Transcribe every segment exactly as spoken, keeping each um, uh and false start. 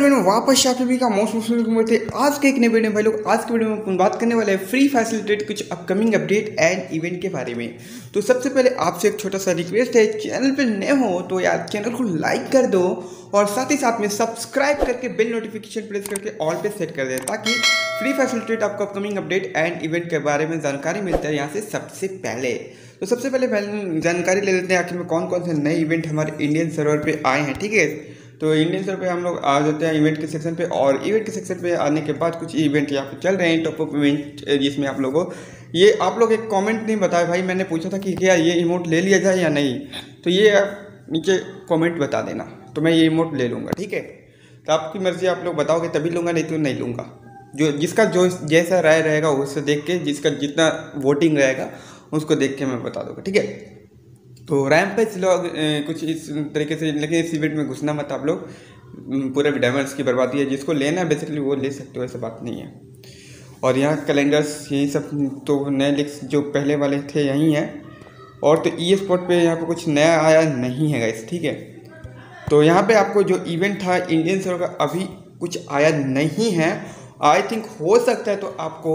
Hello वापस आप सभी का मोस्ट मोस्ट थे आज के एक नए वीडियो में। भाई लोग आज के वीडियो में अपन बात करने वाले हैं फ्री फैसिलिटेट कुछ अपकमिंग अपडेट एंड इवेंट के बारे में। तो सबसे पहले आपसे एक छोटा सा रिक्वेस्ट है, चैनल पे नए हो तो यार चैनल को लाइक कर दो और साथ ही साथ में सब्सक्राइब करके बेल नोटिफिकेशन प्रेस करके ऑल पे सेट कर दे ताकि फ्री फैसिलिटेट आपको अपकमिंग अपडेट एंड इवेंट के बारे में जानकारी मिलता है यहाँ से सबसे पहले। तो सबसे पहले जानकारी ले लेते हैं आखिर में कौन कौन से नए इवेंट हमारे इंडियन सर्वर पे आए हैं। ठीक है, तो इंडियन सर्वर पे हम लोग आ जाते हैं इवेंट के सेक्शन पे और इवेंट के सेक्शन पे आने के बाद कुछ इवेंट यहाँ पे चल रहे हैं टॉप अप इवेंट, जिसमें आप लोगों ये आप लोग एक कमेंट नहीं बताए भाई। मैंने पूछा था कि क्या ये इमोट ले लिया जाए या नहीं, तो ये आप नीचे कमेंट बता देना तो मैं ये इमोट ले लूँगा। ठीक है, तो आपकी मर्जी, आप लोग बताओगे तभी लूँगा, नहीं तो नहीं लूँगा। जो जिसका जो जैसा राय रहेगा उससे देख के, जिसका जितना वोटिंग रहेगा उसको देख के मैं बता दूँगा। ठीक है, तो रैम्पेज लोग कुछ इस तरीके से, लेकिन इस इवेंट में घुसना मत आप लोग, पूरे डायमंड्स की बर्बादी है। जिसको लेना है बेसिकली वो ले सकते हो, ऐसा बात नहीं है। और यहाँ कैलेंडर्स यही सब तो नए लिंक्स जो पहले वाले थे यहीं हैं। और तो ई स्पोर्ट पे यहाँ पे कुछ नया आया नहीं है गाइस। ठीक है, तो यहाँ पे आपको जो इवेंट था इंडियन सर्वर का अभी कुछ आया नहीं है। आई थिंक हो सकता है तो आपको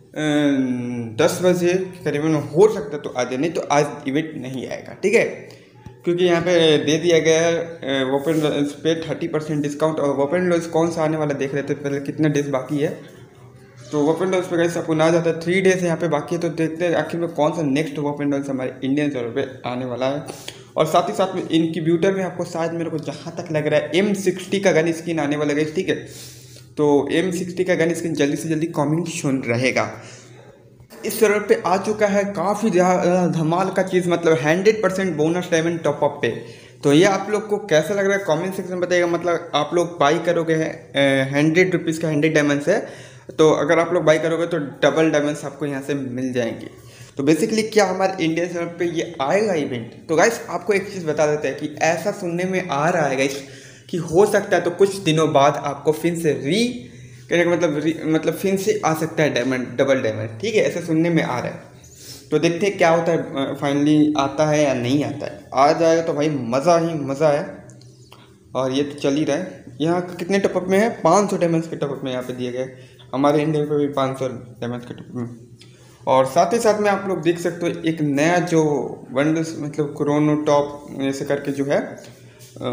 दस बजे करीबन हो सकता है तो आज, नहीं तो आज इवेंट नहीं आएगा। ठीक है, क्योंकि यहाँ पे दे दिया गया है वोपन लॉन्च पे थर्टी परसेंट डिस्काउंट। और वोपन लॉन्च कौन सा आने वाला देख रहे थे पहले, कितना डेज बाकी है। तो वोपन लॉन्च पे कैसे आपको ना जाता है, थ्री डेज यहाँ पे बाकी है। तो देखते हैं आखिर में कौन सा नेक्स्ट वोपन लॉन्च हमारे इंडियन सर्वर पे आने वाला है। और साथ ही साथ में इनक्यूबेटर में आपको शायद मेरे को जहाँ तक लग रहा है एम सिक्सटी का गन स्किन आने वाला है। ठीक है, तो एम सिक्सटी का गन स्किन जल्दी से जल्दी कमिंग सून रहेगा। इस सर्वर पे आ चुका है काफ़ी ज़्यादा धमाल का चीज़, मतलब hundred percent bonus diamond top up पे। तो ये आप लोग को कैसा लग रहा है कमेंट सेक्शन में बताइएगा। मतलब आप लोग बाई करोगे हंड्रेड रुपीज़ का हंड्रेड डायमंड्स है, तो अगर आप लोग बाई करोगे तो डबल डायमंड्स आपको यहाँ से मिल जाएंगे। तो बेसिकली क्या हमारे इंडियन सर्वर पे ये आएगा इवेंट। तो गाइस आपको एक चीज़ बता देते हैं कि ऐसा सुनने में आ रहा है गाइस कि हो सकता है तो कुछ दिनों बाद आपको फिर से री कहने का मतलब मतलब फिर से आ सकता है डायमंड, डबल डायमंड। ठीक है, ऐसा सुनने में आ रहा है। तो देखते हैं क्या होता है, फाइनली आता है या नहीं आता है। आ जाएगा तो भाई मज़ा ही मज़ा है। और ये तो चल ही रहा है। यहाँ कितने टॉपअप में है, पाँच सौ डायमंड्स के टॉपअप में यहाँ पे दिए गए। हमारे इंडिया पे भी पाँच सौ डायमंड्स के टॉपअप में। और साथ ही साथ में आप लोग देख सकते हो एक नया जो बंडल्स, मतलब क्रोनो टॉप ऐसे करके जो है आ,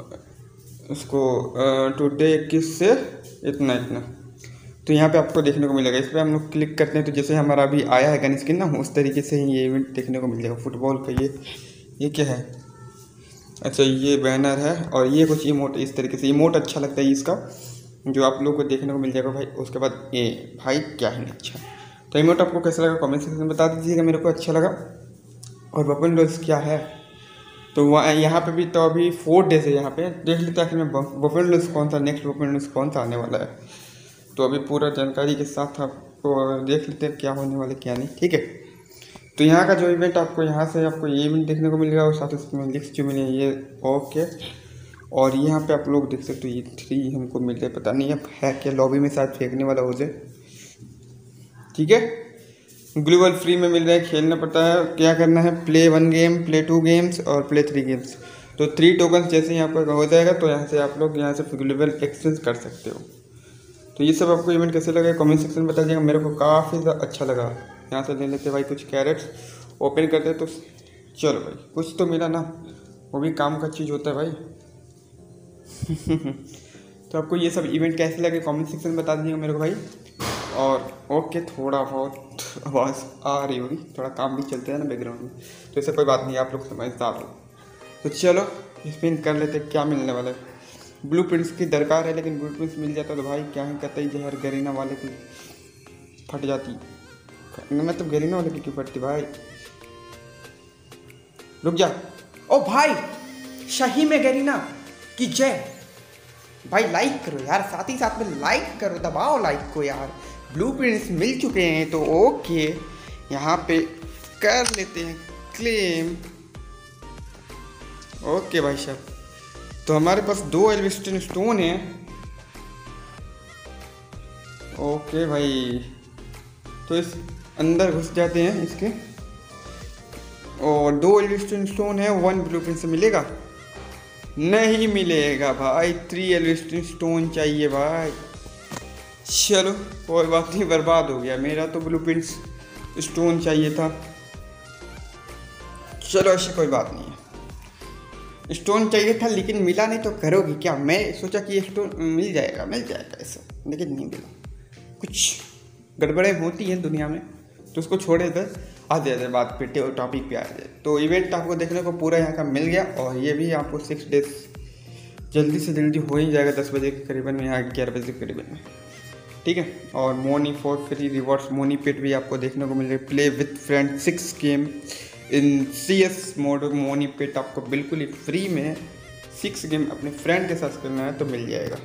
उसको टुडे इक्कीस से इतना इतना, तो यहाँ पे आपको देखने को मिलेगा। इस पर हम लोग क्लिक करते हैं तो जैसे हमारा अभी आया है गन स्किन ना, उस तरीके से ही ये इवेंट देखने को मिल जाएगा। फुटबॉल का ये ये क्या है, अच्छा ये बैनर है और ये कुछ इमोट, इस तरीके से इमोट अच्छा लगता है इसका, जो आप लोग को देखने को मिल जाएगा भाई। उसके बाद ये भाई क्या है अच्छा, तो इमोट आपको कैसा लगा कमेंट सेक्शन में बता दीजिएगा। मेरे को अच्छा लगा। और वेपन लॉन्च क्या है, तो वहाँ यहाँ पे भी तो अभी फोर डेज है। यहाँ पे देख लेते हैं आखिर में वेपन लॉन्च कौन सा, नेक्स्ट वेपन लॉन्च कौन सा आने वाला है। तो अभी पूरा जानकारी के साथ आपको देख लेते हैं क्या होने वाले क्या नहीं। ठीक है, तो यहाँ का जो इवेंट आपको यहाँ से आपको ये इवेंट देखने को मिलेगा और साथ ही उसमें लिस्ट जो मिले ये ओके। और यहाँ पे आप लोग देख सकते हो ये थ्री हमको मिल जाए, पता नहीं अब है क्या, लॉबी में शायद फेंकने वाला हो जाए। ठीक है, ग्लोबल फ्री में मिल रहा है, खेलना पड़ता है। क्या करना है, play one game, play two games और प्ले थ्री गेम्स। तो थ्री टोकन जैसे ही आपका हो जाएगा तो यहाँ से आप लोग यहाँ से ग्लोबल एक्सचेंज कर सकते हो। तो ये सब आपको इवेंट कैसे लगा कमेंट सेक्शन में बता दीजिएगा। मेरे को काफ़ी ज़्यादा अच्छा लगा। यहाँ से ले लेते भाई कुछ कैरेट्स, ओपन करते तो चलो भाई कुछ तो मिला ना, वो भी काम का चीज़ होता है भाई। तो आपको ये सब इवेंट कैसे लगे कमेंट सेक्शन में बता दीजिएगा मेरे को भाई। और ओके, थोड़ा बहुत आवाज़ आ रही होगी, थोड़ा काम भी चलते हैं ना बैकग्राउंड में, तो ऐसा कोई बात नहीं, आप लोग समझदार हो। तो चलो स्पिन कर लेते क्या मिलने वाला है। ब्लू प्रिंट्स की दरकार है, लेकिन ब्लू प्रिंट्स मिल जाता तो भाई क्या ही कहता ही जहर गरीना वाले की फट जाती। मतलब गरीना वाले की क्यों फटती भाई, रुक जा। ओ भाई सही में गरीना की जय भाई, लाइक करो यार, साथ ही साथ में लाइक करो, दबाओ लाइक को यार। ब्लू प्रिंट्स मिल चुके हैं तो ओके, यहाँ पे कर लेते हैं क्लेम। ओके भाई साहब, तो हमारे पास दो एल्विस्टन स्टोन है। ओके भाई, तो इस अंदर घुस जाते हैं इसके, और दो एल्विस्टन स्टोन है, वन ब्लू प्रिंट से मिलेगा। नहीं मिलेगा भाई, थ्री एलिस्टिन स्टोन चाहिए भाई। चलो कोई बात नहीं, बर्बाद हो गया मेरा तो ब्लूप्रिंट्स स्टोन चाहिए था। चलो ऐसी कोई बात नहीं है, स्टोन चाहिए था लेकिन मिला नहीं तो करोगी क्या। मैं सोचा कि ये स्टोन मिल जाएगा मिल जाएगा ऐसा, लेकिन नहीं मिला। कुछ गड़बड़ें होती हैं दुनिया में, तो उसको छोड़े थे। आ जाए बात पे टॉपिक पे आ जाए, तो इवेंट आपको देखने को पूरा यहाँ का मिल गया, और ये भी आपको सिक्स डेज जल्दी से जल्दी हो ही जाएगा, दस बजे के करीबन में या ग्यारह बजे के करीबन में, ठीक है। और Moony for free rewards Moony pet भी आपको देखने को मिल जाएगा। Play with friend six game in C S mode Moony pet आपको बिल्कुल ही फ्री में सिक्स गेम अपने फ्रेंड के साथ करना है तो मिल जाएगा।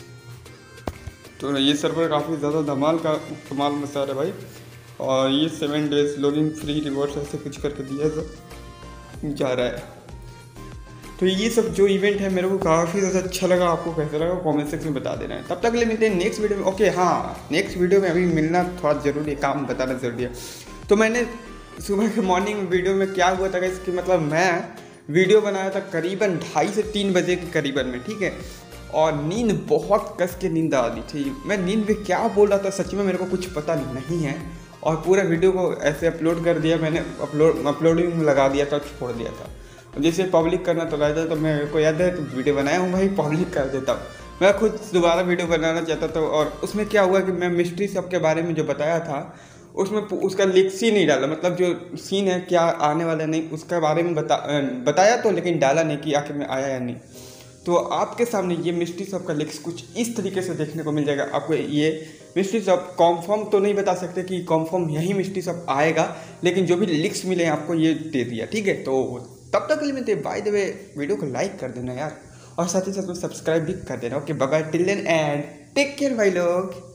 तो ये सर्वर काफ़ी ज़्यादा धमाल का कमाल मचा रहा है भाई। और ये seven days login free rewards ऐसे कुछ करके दिया तो जा रहा है। तो ये सब जो इवेंट है मेरे को काफ़ी ज़्यादा अच्छा लगा। आपको कैसा लगा कमेंट सेक्शन में बता देना है। तब तक के लिए मिलते हैं नेक्स्ट वीडियो में। ओके हाँ, नेक्स्ट वीडियो में अभी मिलना थोड़ा ज़रूरी है, काम बताना ज़रूरी है। तो मैंने सुबह के मॉर्निंग वीडियो में क्या हुआ था इसकी, मतलब मैं वीडियो बनाया था करीबन ढाई से तीन बजे के करीबन में, ठीक है। और नींद बहुत कस के नींद आ रही थी। मैं नींद में क्या बोल रहा था सच में मेरे को कुछ पता नहीं है। और पूरा वीडियो को ऐसे अपलोड कर दिया मैंने, अपलोड अपलोडिंग में लगा दिया था, छोड़ दिया था। जैसे पब्लिक करना तो रहता तो मेरे को याद है तो वीडियो बनाया हूँ भाई, पब्लिक कर देता हूँ। मैं खुद दोबारा वीडियो बनाना चाहता था, और उसमें क्या हुआ कि मैं मिस्ट्री सब के बारे में जो बताया था उसमें उसका लिक्स ही नहीं डाला, मतलब जो सीन है क्या आने वाला नहीं उसके बारे में बता बताया तो, लेकिन डाला नहीं कि आखिर में आया या नहीं। तो आपके सामने ये मिस्ट्री शॉप का लिक्स कुछ इस तरीके से देखने को मिल जाएगा आपको। ये मिस्ट्री शॉप कॉन्फर्म तो नहीं बता सकते कि कॉन्फर्म यही मिस्ट्री शॉप आएगा, लेकिन जो भी लिक्स मिले आपको ये दे दिया, ठीक है। तो तब तक के लिए मिलते, बाय द वे वीडियो को लाइक कर देना यार, और साथ ही साथ में सब्सक्राइब भी कर देना। Okay bye bye, till then and take care भाई लोग।